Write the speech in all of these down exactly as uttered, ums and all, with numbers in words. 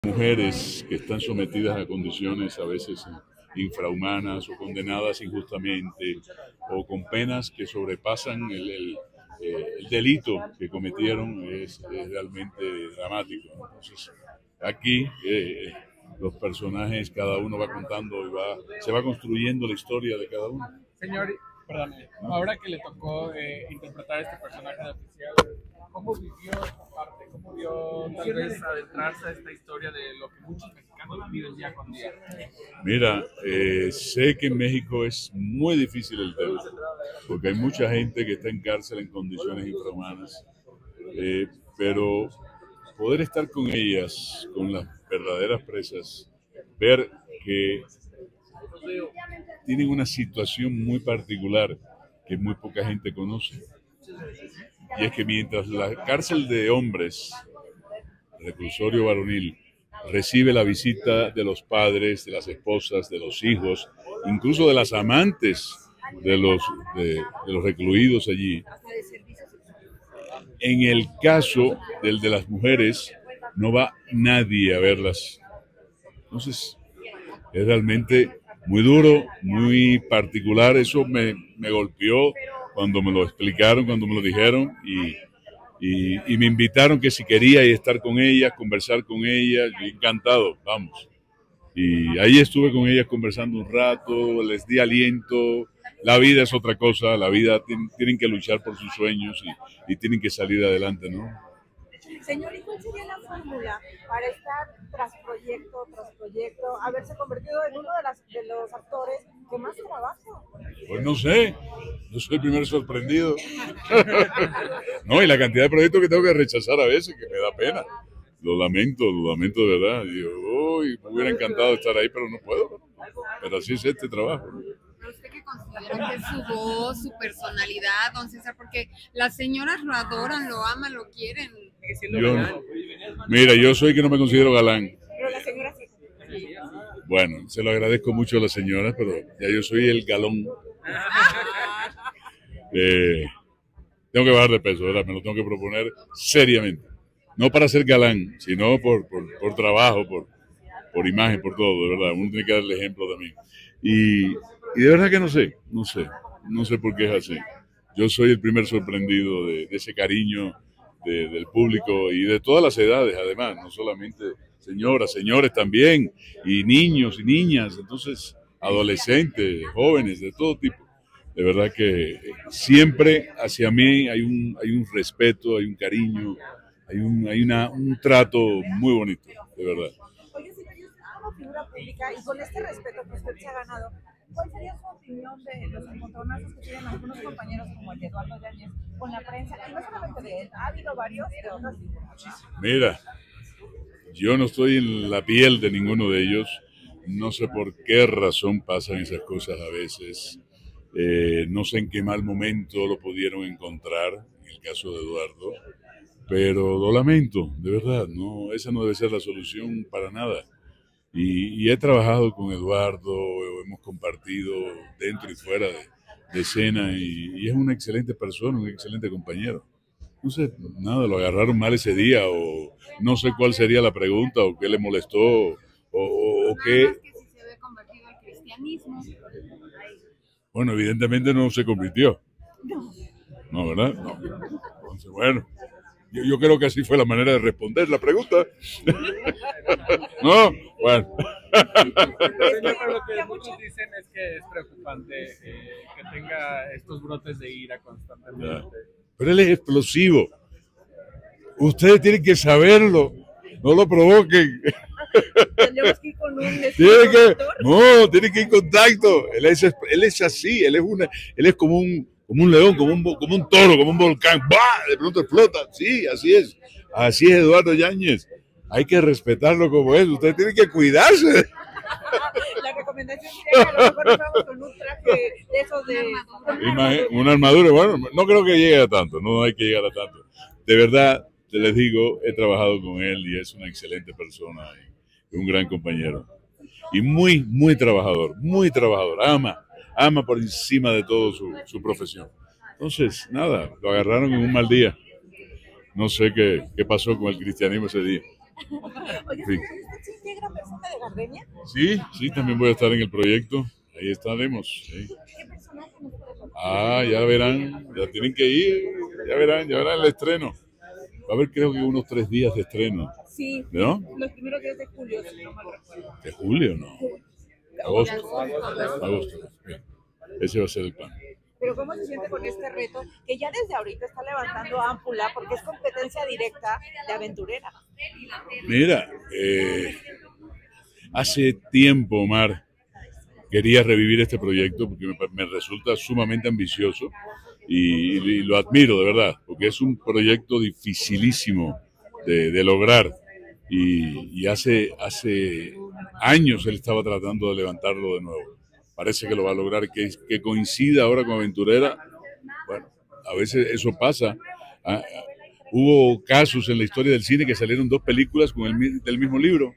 Mujeres que están sometidas a condiciones a veces infrahumanas o condenadas injustamente o con penas que sobrepasan el, el, eh, el delito que cometieron es, es realmente dramático. Entonces, aquí eh, los personajes, cada uno va contando y va, se va construyendo la historia de cada uno. Señor, perdón, ahora que le tocó eh, interpretar a este personaje de oficial, ¿cómo vivió esta parte? ¿Cómo vio tal vez adentrarse a esta historia de lo que muchos mexicanos viven día con día? Mira, eh, sé que en México es muy difícil el tema, porque hay mucha gente que está en cárcel en condiciones infrahumanas, eh, pero poder estar con ellas, con las verdaderas presas, ver que tienen una situación muy particular que muy poca gente conoce. Y es que mientras la cárcel de hombres, reclusorio varonil, recibe la visita de los padres, de las esposas, de los hijos, incluso de las amantes de los, de, de los recluidos allí, en el caso del de las mujeres, no va nadie a verlas. Entonces, es realmente muy duro, muy particular. Eso me, me golpeó cuando me lo explicaron, cuando me lo dijeron, y, y, y me invitaron que si quería ir a estar con ellas, conversar con ellas. Yo encantado, vamos. Y ahí estuve con ellas conversando un rato, les di aliento. La vida es otra cosa, la vida tienen que luchar por sus sueños y, y tienen que salir adelante, ¿no? Señor, ¿y cuál sería la fórmula para estar tras proyecto, tras proyecto, haberse convertido en uno de, las, de los actores que más trabaja? Pues no sé, yo soy el primero sorprendido. No, y la cantidad de proyectos que tengo que rechazar a veces, que me da pena. Lo lamento, lo lamento de verdad. Digo, uy, me hubiera encantado estar ahí, pero no puedo. Pero así es este trabajo. ¿Pero usted qué considera que es su voz, su personalidad, don César? Porque las señoras lo adoran, lo aman, lo quieren. Yo, mira, yo soy que no me considero galán. Pero la señora sí. Bueno, se lo agradezco mucho a las señoras, pero ya yo soy el galón. Eh, tengo que bajar de peso, ¿verdad? Me lo tengo que proponer seriamente. No para ser galán, sino por, por, por trabajo, por, por imagen, por todo, de verdad. Uno tiene que darle ejemplo también. Y, y de verdad que no sé, no sé, no sé por qué es así. Yo soy el primer sorprendido de, de ese cariño de, del público y de todas las edades, además, no solamente señoras, señores también, y niños y niñas, entonces adolescentes, jóvenes, de todo tipo. De verdad que siempre hacia mí hay un, hay un respeto, hay un cariño, hay un, hay una, un trato muy bonito, de verdad. Oye, señor, y usted como figura pública y con este respeto que usted se ha ganado, ¿cuál sería su opinión de los encontronazos que tienen algunos compañeros como el de Eduardo Yáñez con la prensa? Y no solamente de él, ha habido varios de otras figuras. Mira, yo no estoy en la piel de ninguno de ellos, no sé por qué razón pasan esas cosas a veces, eh, no sé en qué mal momento lo pudieron encontrar, en el caso de Eduardo, pero lo lamento, de verdad, no, esa no debe ser la solución para nada. Y, y he trabajado con Eduardo, hemos compartido dentro y fuera de, de escena y, y es una excelente persona, un excelente compañero. No sé, nada, lo agarraron mal ese día o no sé cuál sería la pregunta o qué le molestó o, o, o qué. Nada más que si se había convertido al cristianismo. Bueno, evidentemente no se convirtió. No, ¿verdad? No. Entonces, bueno, yo, yo creo que así fue la manera de responder la pregunta. No, bueno. Pero lo que muchos dicen es que es preocupante eh, que tenga estos brotes de ira constantemente. Pero él es explosivo. Ustedes tienen que saberlo. No lo provoquen. Tendríamos que ir con un Tiene que, no, tiene que ir en contacto. Él es, él es así, él es una, él es como un, como un león, como un, como un toro, como un volcán. ¡Bah! De pronto explota. Sí, así es. Así es Eduardo Yáñez. Hay que respetarlo como es. Ustedes tienen que cuidarse. La recomendación sería que a lo mejor nos vamos con un traje de esos de... Imagin- una armadura, bueno, no creo que llegue a tanto, no hay que llegar a tanto. De verdad, te les digo, he trabajado con él y es una excelente persona y un gran compañero. Y muy, muy trabajador, muy trabajador. Ama, ama por encima de todo su, su profesión. Entonces, nada, lo agarraron en un mal día. No sé qué, qué pasó con el cristianismo ese día. Oye, Sí. señor, era persona de Gardenia? Sí, sí, también voy a estar en el proyecto. Ahí estaremos. Sí. ¿Qué personaje nos puede contar? Ah, ya verán, ya tienen que ir, ya verán, ya verán el estreno. Va a haber creo que unos tres días de estreno, Sí, ¿no? los primeros días de julio, si no mal recuerdo. De julio, ¿no? Agosto. Agosto. Bien. Ese va a ser el plan. Pero ¿cómo se siente con este reto que ya desde ahorita está levantando ámpula porque es competencia directa de Aventurera? Mira, eh, hace tiempo, Omar, quería revivir este proyecto porque me, me resulta sumamente ambicioso y, y lo admiro de verdad, porque es un proyecto dificilísimo de, de lograr y, y hace, hace años él estaba tratando de levantarlo de nuevo. Parece que lo va a lograr, que, que coincida ahora con Aventurera. Bueno, a veces eso pasa. Ah, hubo casos en la historia del cine que salieron dos películas con el del mismo libro.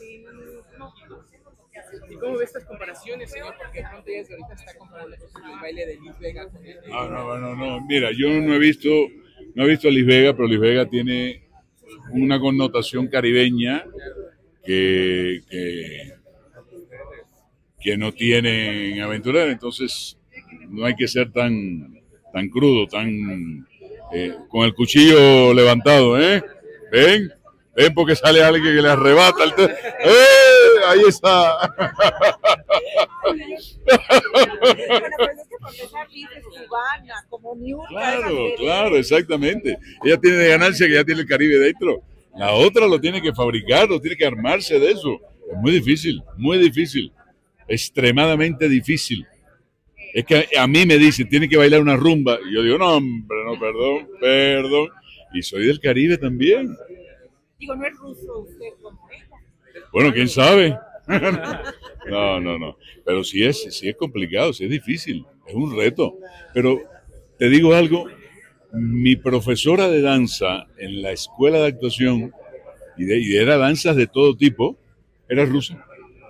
¿Y cómo ve estas comparaciones, señor? Porque de pronto ya desde ahorita está comparando por ejemplo, el baile de Liz Vega con el... Ah, no, no, no. Mira, yo no he visto, no he visto a Liz Vega, pero Liz Vega tiene una connotación caribeña que, que, que no tiene en Aventurera, entonces no hay que ser tan, tan crudo, tan eh, con el cuchillo levantado, ¿eh? ¿Ven? ¿Ven? Porque sale alguien que le arrebata el... ¡Eh! Ahí está. Bueno, pues es que porque esa Liz es cubana, como Niurka. Claro, claro, exactamente. Ella tiene de ganancia que ya tiene el Caribe dentro. La otra lo tiene que fabricar, lo tiene que armarse de eso. Es muy difícil, muy difícil. Extremadamente difícil. Es que a mí me dicen, tiene que bailar una rumba. Y yo digo, no, hombre, no, perdón, perdón. Y soy del Caribe también. Digo, no es ruso usted como ella. Bueno, quién sabe. No, no, no. Pero sí es, sí es complicado, sí es difícil. Es un reto. Pero te digo algo, mi profesora de danza en la escuela de actuación, y, de, y era danzas de todo tipo, era rusa.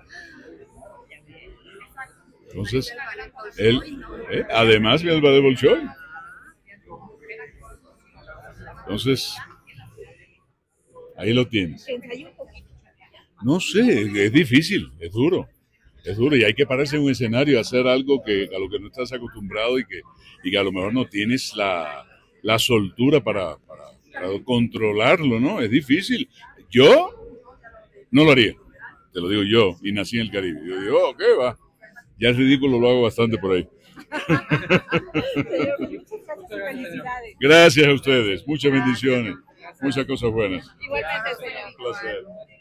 Entonces, él, eh, además el ballet Bolshoi. Entonces, ahí lo tienes. Ensayó un poquito. No sé, es difícil, es duro, es duro y hay que pararse en un escenario a hacer algo que, a lo que no estás acostumbrado y que, y que a lo mejor no tienes la, la soltura para, para, para controlarlo, ¿no? Es difícil. Yo no lo haría, te lo digo yo, y nací en el Caribe. Yo digo, oh, ¿qué va? Ya el ridículo lo hago bastante por ahí. Señor, muchas gracias y felicidades. Gracias a ustedes, muchas bendiciones, muchas cosas buenas. Igualmente, señor. Un placer.